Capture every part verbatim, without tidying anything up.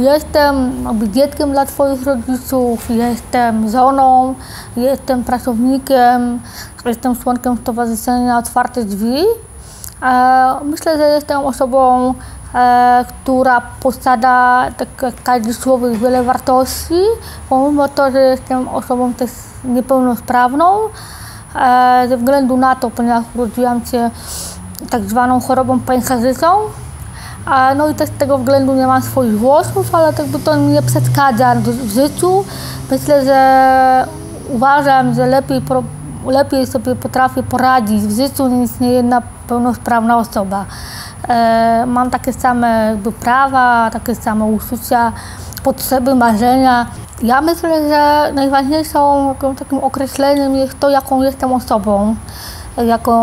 jestem dzieckiem dla Twoich rodziców, jestem żoną, jestem pracownikiem, jestem członkiem Stowarzyszenia Otwarte Drzwi. Myślę, że jestem osobą, która posiada, tak jak każdy człowiek, wiele wartości, pomimo to, że jestem osobą też niepełnosprawną, ze względu na to, ponieważ urodziłam się tak zwaną chorobą pęcherzystą. No i też z tego względu nie mam swoich włosów, ale jakby to mi nie przeszkadza w życiu. Myślę, że uważam, że lepiej, lepiej sobie potrafię poradzić w życiu niż niejedna pełnosprawna osoba. E, mam takie same jakby prawa, takie same uczucia, potrzeby, marzenia. Ja myślę, że najważniejszą takim określeniem jest to, jaką jestem osobą. Jaką,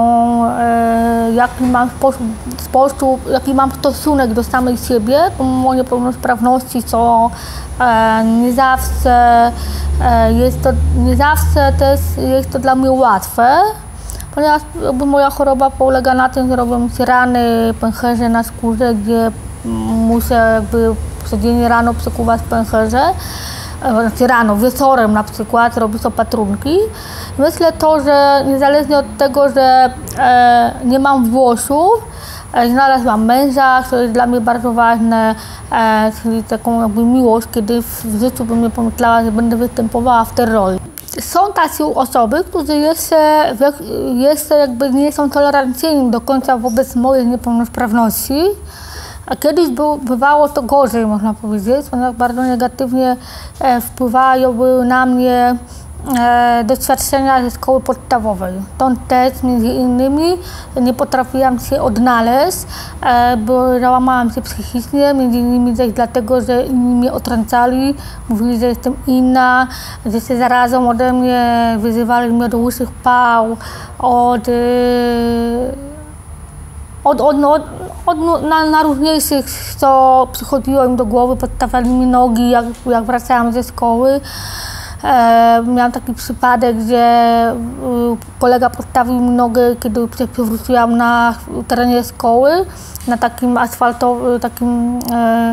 e, jaki, mam sposób, sposób, jaki mam stosunek do samej siebie, pomimo niepełnosprawności, co e, nie zawsze e, jest to, nie zawsze też jest to dla mnie łatwe, ponieważ jakby moja choroba polega na tym, że robią mi się rany, pęcherze na skórze, gdzie muszę jakby codziennie rano przekuwać pęcherze. Znaczy rano, wieczorem na przykład robić opatrunki. Myślę to, że niezależnie od tego, że e, nie mam włosów, e, znalazłam męża, co jest dla mnie bardzo ważne, e, czyli taką jakby miłość, kiedy w życiu bym mnie pomyślała, że będę występowała w tej roli. Są tacy osoby, którzy jeszcze, jeszcze jakby nie są tolerancyjni do końca wobec mojej niepełnosprawności. A kiedyś był, bywało to gorzej, można powiedzieć, ponieważ bardzo negatywnie e, wpływały na mnie e, doświadczenia ze szkoły podstawowej. Stąd też między innymi nie potrafiłam się odnaleźć, e, bo załamałam się psychicznie, między innymi też dlatego, że inni mnie otrącali, mówili, że jestem inna, że się zarazą ode mnie, wyzywali mnie do łysych pał, od... E, Od, od, od, od, na, na różniejszych, co przychodziło im do głowy, podstawali mi nogi, jak, jak wracałam ze szkoły. E, miałam taki przypadek, gdzie e, kolega podstawił mi nogę, kiedy przewróciłam na terenie szkoły, na takim asfaltowym, takim e,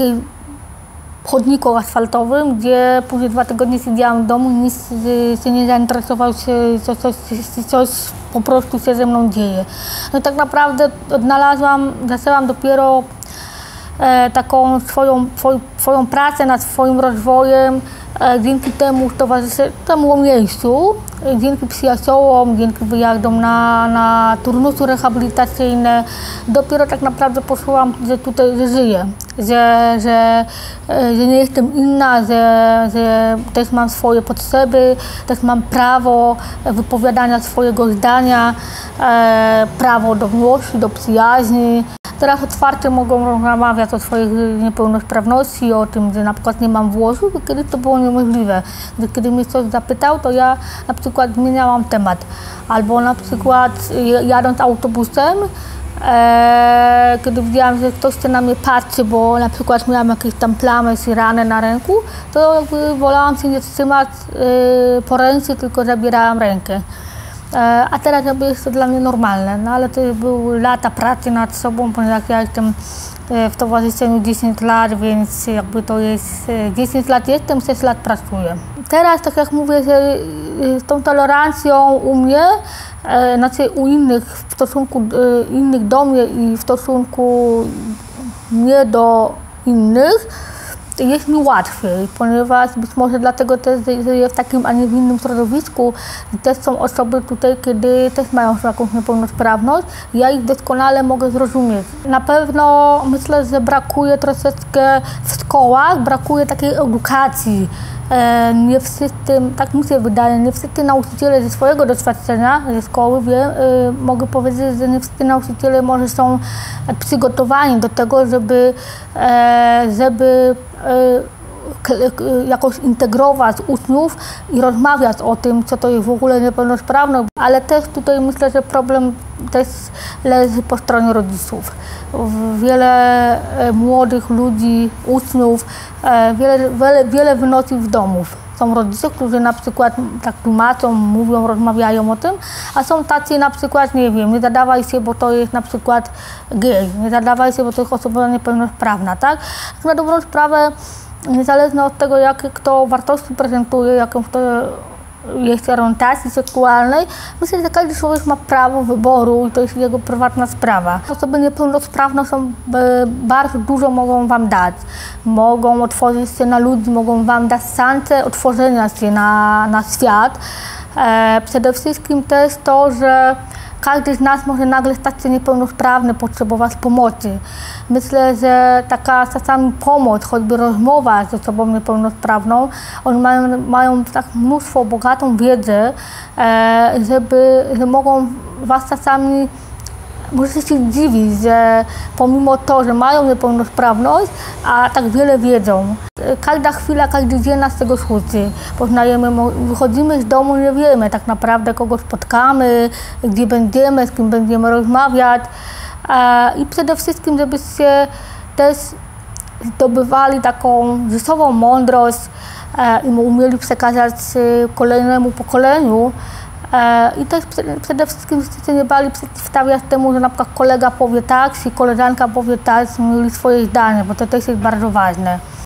chodniku asfaltowym, gdzie później dwa tygodnie siedziałam w domu, nic się nie zainteresował się, co coś, coś po prostu się ze mną dzieje. No i tak naprawdę odnalazłam, zaczęłam dopiero e, taką swoją, swoją, swoją pracę nad swoim rozwojem e, dzięki temu temu miejscu, e, dzięki przyjaciołom, dzięki wyjazdom na, na turnusy rehabilitacyjne. Dopiero tak naprawdę poczułam, że tutaj że żyję, że, że, e, że nie jestem inna, że, że też mam swoje potrzeby, też mam prawo wypowiadania swojego zdania, e, prawo do miłości, do przyjaźni. Teraz otwarcie mogą rozmawiać o swojej niepełnosprawności, o tym, że na przykład nie mam włosów, bo kiedyś to było niemożliwe. Gdy, kiedy mnie ktoś zapytał, to ja na przykład zmieniałam temat. Albo na przykład jadąc autobusem, e, kiedy widziałam, że ktoś się na mnie patrzy, bo na przykład miałam jakieś tam plamy czy ranę na ręku, to jakby wolałam się nie trzymać e, po ręce, tylko zabierałam rękę. A teraz jakby jest to dla mnie normalne, no ale to były lata pracy nad sobą, ponieważ ja jestem w towarzyszeniu dziesięć lat, więc jakby to jest dziesięć lat jestem, sześć lat pracuję. Teraz, tak jak mówię, że z tą tolerancją u mnie, znaczy u innych, w stosunku innych do mnie i w stosunku nie do innych, jest mi łatwiej, ponieważ być może dlatego też żyję w takim, a nie w innym środowisku. Też są osoby tutaj, kiedy też mają jakąś niepełnosprawność. Ja ich doskonale mogę zrozumieć. Na pewno myślę, że brakuje troszeczkę w szkołach, brakuje takiej edukacji. E, nie wszyscy, tak mi się wydaje, nie wszyscy nauczyciele ze swojego doświadczenia ze szkoły, wiem, e, mogę powiedzieć, że nie wszyscy nauczyciele może są przygotowani do tego, żeby, e, żeby e, jakoś integrować uczniów i rozmawiać o tym, co to jest w ogóle niepełnosprawność, ale też tutaj myślę, że problem też leży po stronie rodziców. Wiele młodych ludzi, uczniów, wiele, wiele, wiele wynosi w domów. Są rodzice, którzy na przykład tak tłumaczą, mówią, rozmawiają o tym, a są tacy na przykład, nie wiem, nie zadawaj się, bo to jest na przykład gej, nie zadawaj się, bo to jest osoba niepełnosprawna, tak? Na dobrą sprawę, niezależnie od tego, jakie kto wartości prezentuje, jaką to jest orientacji seksualnej, myślę, że każdy człowiek ma prawo wyboru i to jest jego prywatna sprawa. Osoby niepełnosprawne są, bardzo dużo mogą wam dać. Mogą otworzyć się na ludzi, mogą wam dać szansę otworzenia się na, na świat. E, przede wszystkim też to, że każdy z nas może nagle stać się niepełnosprawny, potrzebować pomocy. Myślę, że taka czasami pomoc, choćby rozmowa z osobą niepełnosprawną, oni mają, mają tak mnóstwo, bogatą wiedzę, e, żeby, że mogą was czasami, możecie się dziwić, że pomimo to, że mają niepełnosprawność, a tak wiele wiedzą. Każda chwila, każdy dzień nas tego uczy. Poznajemy, wychodzimy z domu, nie wiemy tak naprawdę, kogo spotkamy, gdzie będziemy, z kim będziemy rozmawiać. I przede wszystkim, żebyście też zdobywali taką życiową mądrość i umieli przekazać kolejnemu pokoleniu. I też przede wszystkim się nie bali przeciwstawiać temu, że na przykład kolega powie tak, czy koleżanka powie tak, mieli swoje zdanie, bo to też jest bardzo ważne.